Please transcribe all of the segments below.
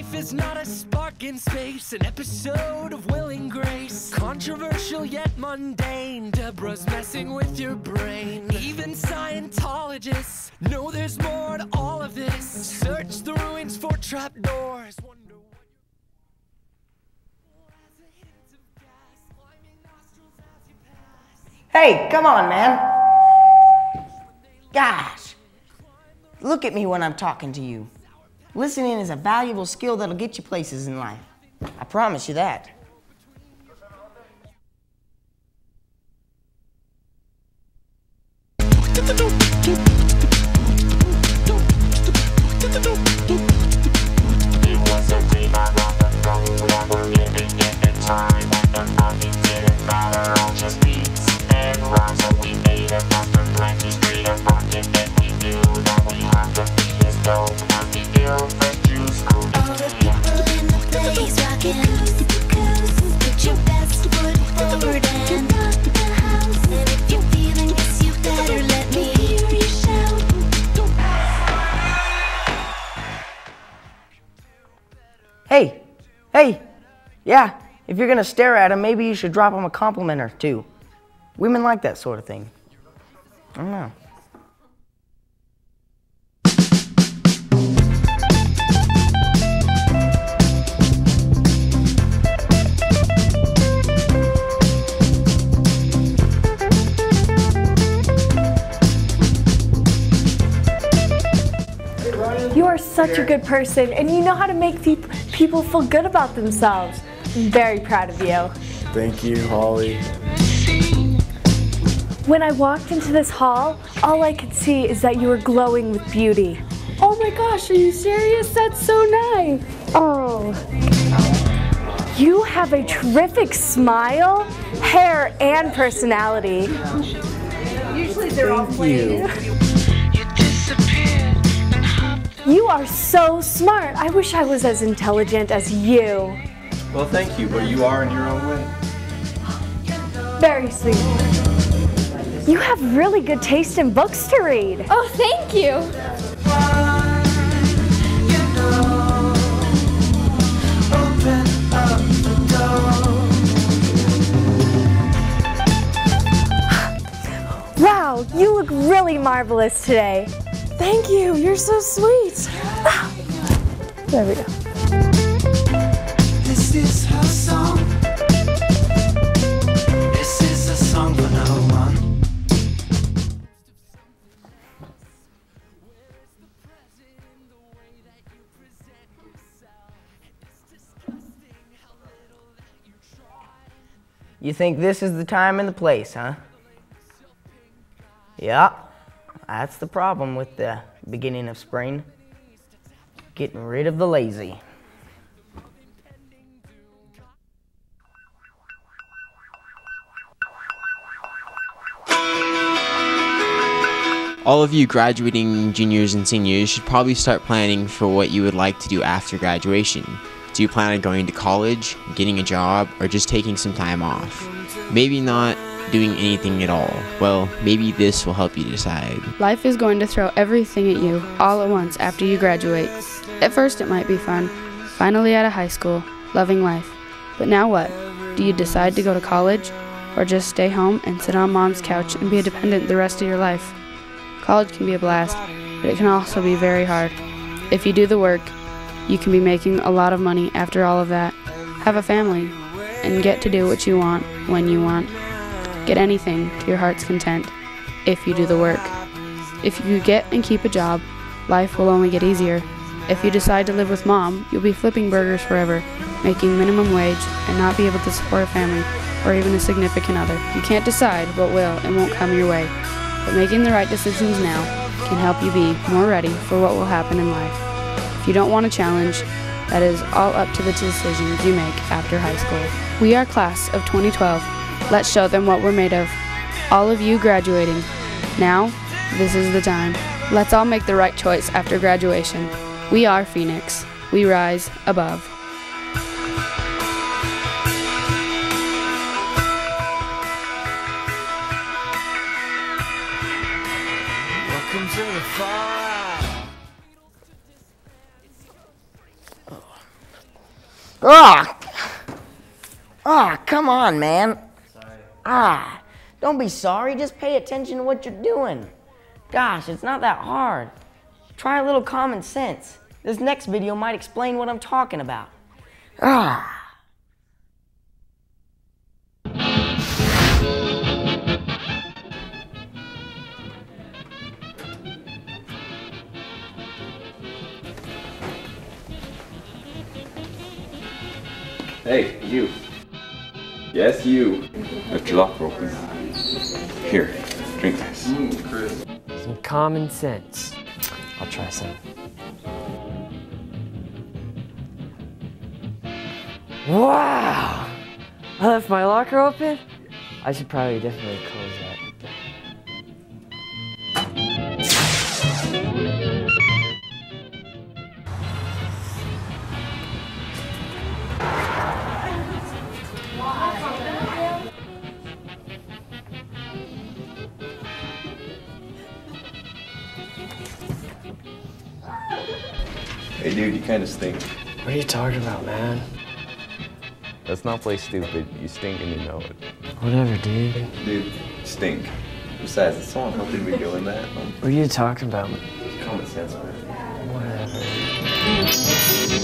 Life is not a spark in space, an episode of Will and Grace. Controversial yet mundane, Deborah's messing with your brain. Even Scientologists know there's more to all of this. Search the ruins for trapdoors. Hey, come on, man. Gosh, look at me when I'm talking to you. Listening is a valuable skill that'll get you places in life. I promise you that. It was a dream I long ago, never living in time. And nothing didn't matter, all just beats and rhymes that we made up after plenty straight up rockin'. And we knew that we had to be as dope as the ill that juice could be. All the people in the place rockin' coast to coast. Put your best foot forward and rock the house. And if you're feeling this, you better let me hear you shout. Hey, yeah, if you're gonna stare at him, maybe you should drop him a compliment or two. Women like that sort of thing. I don't know. You are such a good person, and you know how to make people feel good about themselves. I'm very proud of you. Thank you, Holly. When I walked into this hall, all I could see is that you were glowing with beauty. Oh my gosh, are you serious? That's so nice. Oh. You have a terrific smile, hair, and personality. Usually they're all plain. You are so smart. I wish I was as intelligent as you. Well, thank you, but you are in your own way. Very sweet. You have really good taste in books to read. Oh, thank you. Wow, you look really marvelous today. Thank you. You're so sweet. There we go. This is her song. This is a song for no one. You think this is the time and the place, huh? Yeah, that's the problem with the beginning of spring. Getting rid of the lazy. All of you graduating juniors and seniors should probably start planning for what you would like to do after graduation. Do you plan on going to college, getting a job, or just taking some time off? Maybe not doing anything at all. Well, maybe this will help you decide. Life is going to throw everything at you all at once after you graduate. At first it might be fun, finally out of high school, loving life. But now what? Do you decide to go to college, or just stay home and sit on mom's couch and be a dependent the rest of your life? College can be a blast, but it can also be very hard. If you do the work, you can be making a lot of money after all of that, have a family, and get to do what you want when you want. Get anything to your heart's content if you do the work. If you get and keep a job, life will only get easier. If you decide to live with mom, you'll be flipping burgers forever, making minimum wage, and not be able to support a family or even a significant other. You can't decide what will and won't come your way, but making the right decisions now can help you be more ready for what will happen in life. If you don't want a challenge, that is all up to the decisions you make after high school. We are class of 2012. Let's show them what we're made of. All of you graduating. Now, this is the time. Let's all make the right choice after graduation. We are Phoenix. We rise above. Welcome to the far out. Come on, man. Don't be sorry. Just pay attention to what you're doing. Gosh, it's not that hard. Try a little common sense. This next video might explain what I'm talking about. Hey, you. Yes, you. Lift your locker open. Here, drink this. Chris. Some common sense. I'll try some. Wow! I left my locker open? I should probably definitely close that. Hey dude, you kind of stink. What are you talking about, man? Let's not play stupid. You stink and you know it. Whatever, dude. Dude, you stink. Besides, it's so unhealthy to be doing that. What are you talking about? Common sense, man. Whatever.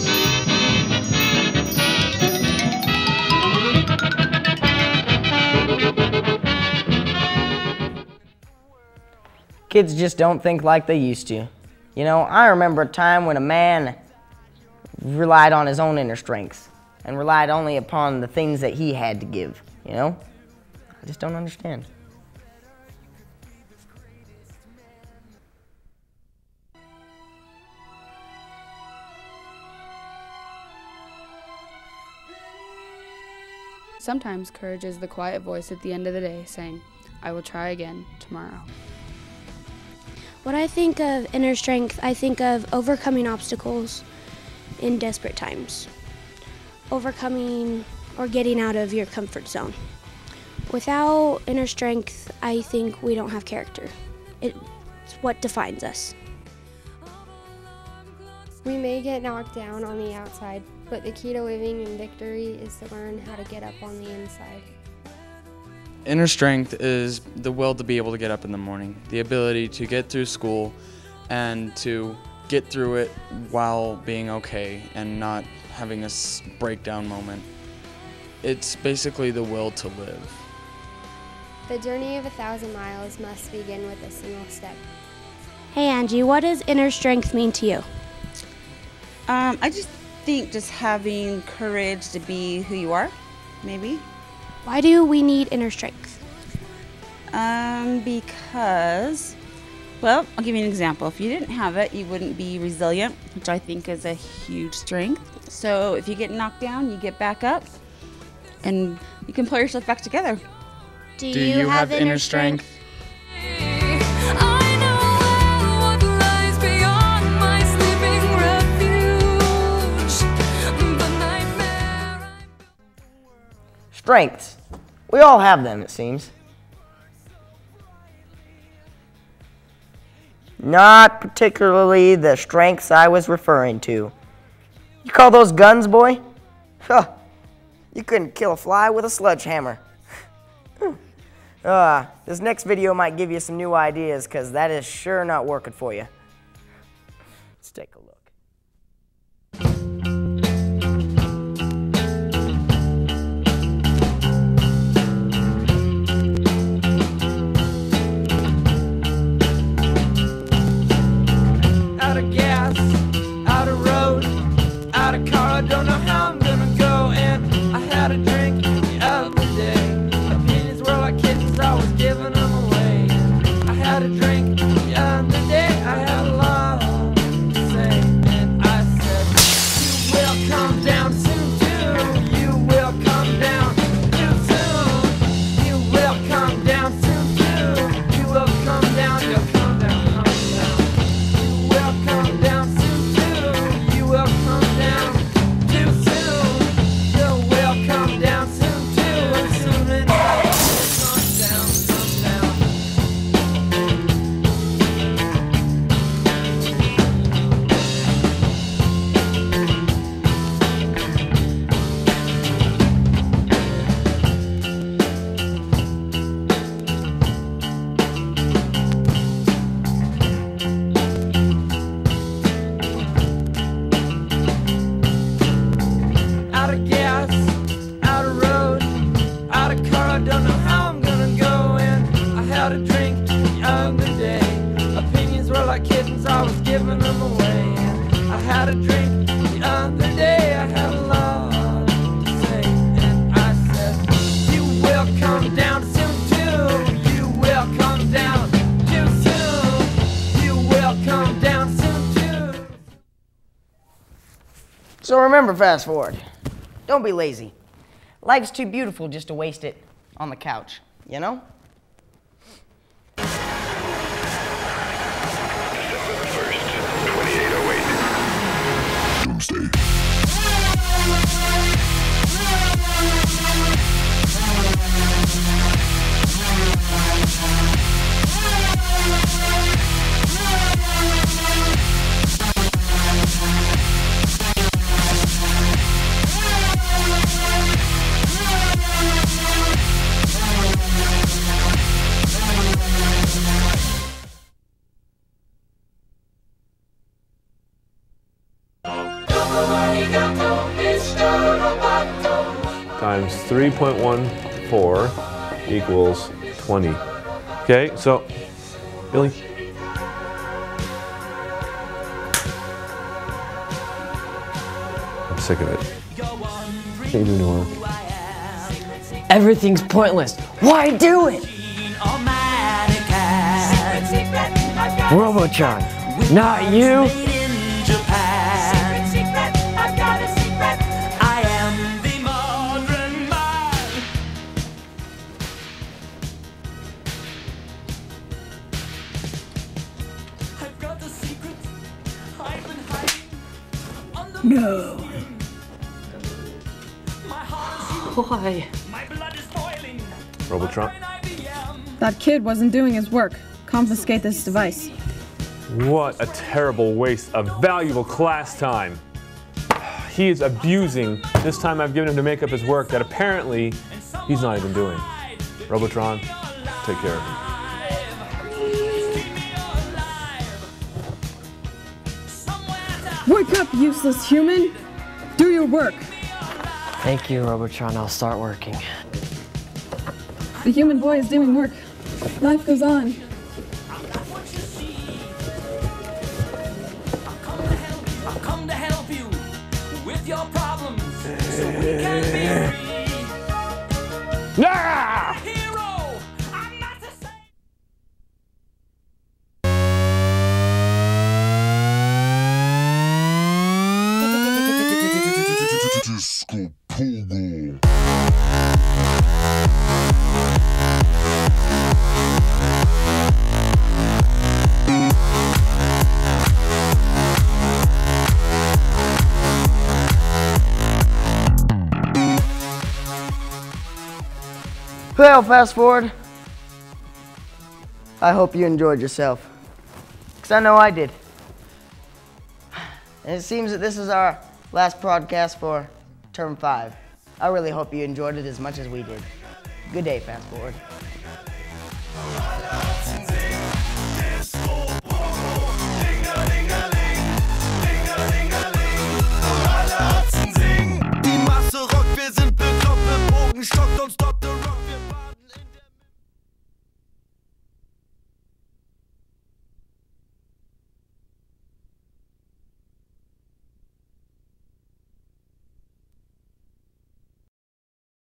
Kids just don't think like they used to. You know, I remember a time when a man relied on his own inner strength and relied only upon the things that he had to give, you know? I just don't understand. Sometimes courage is the quiet voice at the end of the day saying, I will try again tomorrow. When I think of inner strength, I think of overcoming obstacles in desperate times. Overcoming or getting out of your comfort zone. Without inner strength, I think we don't have character. It's what defines us. We may get knocked down on the outside, but the key to living in victory is to learn how to get up on the inside. Inner strength is the will to be able to get up in the morning, the ability to get through school and to get through it while being okay and not having a breakdown moment. It's basically the will to live. The journey of 1,000 miles must begin with a single step. Hey Angie, what does inner strength mean to you? I just think just having courage to be who you are, maybe. Why do we need inner strength? Because, well, I'll give you an example. If you didn't have it, you wouldn't be resilient, which I think is a huge strength. So if you get knocked down, you get back up, and you can pull yourself back together. Do you have inner strength? Strengths. We all have them, it seems. Not particularly the strengths I was referring to. You call those guns, boy? Huh. You couldn't kill a fly with a sledgehammer. This next video might give you some new ideas, because that is sure not working for you. Let's take a look. Out of gas, out of road, out of car, I don't know how I'm gonna go. And I had a drink the other day. Opinions were like kittens, I was giving them away. I had a drink the other day, I had a lot to say. And I said, you will come down soon too. You will come down too soon. You will come down soon too. You will come down, you'll come down, come down. You will come down soon too. You will come down too soon. So remember, fast forward. Don't be lazy. Life's too beautiful just to waste it on the couch, you know? Times 3.14 equals 20. Okay, so, Billy. I'm sick of it. Can't you do any work? Everything's pointless. Why do it? Robotron, not you. No. Why? Robotron. That kid wasn't doing his work. Confiscate this device. What a terrible waste of valuable class time. He is abusing this time I've given him to make up his work that apparently he's not even doing. Robotron, take care of him. Wake up, useless human! Do your work! Thank you, Robotron. I'll start working. The human boy is doing work. Life goes on. I've come to help you with your problems so we can be free. Yeah! Hero, I'm not the same. Disco Pogo. Well, fast forward. I hope you enjoyed yourself. Because I know I did. And it seems that this is our last broadcast for Term 5. I really hope you enjoyed it as much as we did. Good day, fast forward.